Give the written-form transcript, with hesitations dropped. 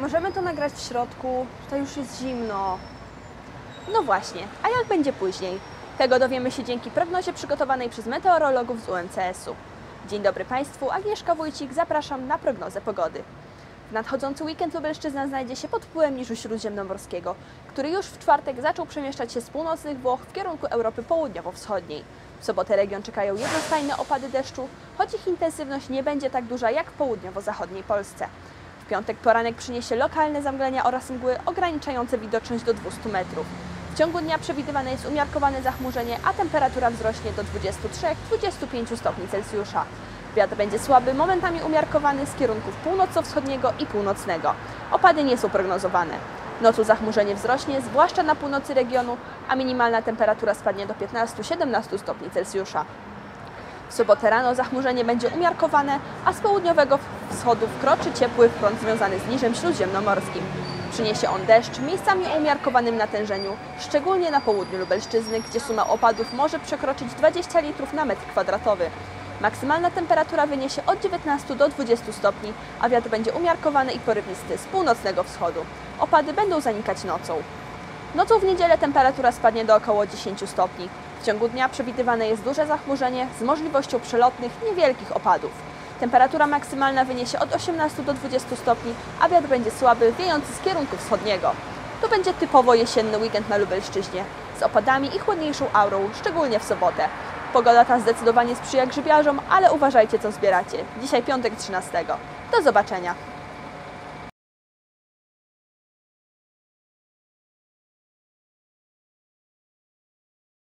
możemy to nagrać w środku? Tutaj już jest zimno. No właśnie, a jak będzie później? Tego dowiemy się dzięki prognozie przygotowanej przez meteorologów z UMCS-u. Dzień dobry Państwu, Agnieszka Wójcik, zapraszam na prognozę pogody. W nadchodzący weekend Lubelszczyzna znajdzie się pod wpływem niżu śródziemnomorskiego, który już w czwartek zaczął przemieszczać się z północnych Włoch w kierunku Europy Południowo-Wschodniej. W sobotę region czekają jednostajne opady deszczu, choć ich intensywność nie będzie tak duża jak w południowo-zachodniej Polsce. W piątek poranek przyniesie lokalne zamglenia oraz mgły ograniczające widoczność do 200 metrów. W ciągu dnia przewidywane jest umiarkowane zachmurzenie, a temperatura wzrośnie do 23-25 stopni Celsjusza. Wiatr będzie słaby, momentami umiarkowany z kierunków północno-wschodniego i północnego. Opady nie są prognozowane. Nocą zachmurzenie wzrośnie, zwłaszcza na północy regionu, a minimalna temperatura spadnie do 15-17 stopni Celsjusza. W sobotę rano zachmurzenie będzie umiarkowane, a z południowego wschodu wkroczy ciepły front związany z niżem śródziemnomorskim. Przyniesie on deszcz, miejscami o umiarkowanym natężeniu, szczególnie na południu Lubelszczyzny, gdzie suma opadów może przekroczyć 20 litrów na metr kwadratowy. Maksymalna temperatura wyniesie od 19 do 20 stopni, a wiatr będzie umiarkowany i porywisty z północnego wschodu. Opady będą zanikać nocą. Nocą w niedzielę temperatura spadnie do około 10 stopni. W ciągu dnia przewidywane jest duże zachmurzenie z możliwością przelotnych, niewielkich opadów. Temperatura maksymalna wyniesie od 18 do 20 stopni, a wiatr będzie słaby, wiejący z kierunku wschodniego. To będzie typowo jesienny weekend na Lubelszczyźnie, z opadami i chłodniejszą aurą, szczególnie w sobotę. Pogoda ta zdecydowanie sprzyja grzybiarzom, ale uważajcie, co zbieracie. Dzisiaj piątek 13. Do zobaczenia!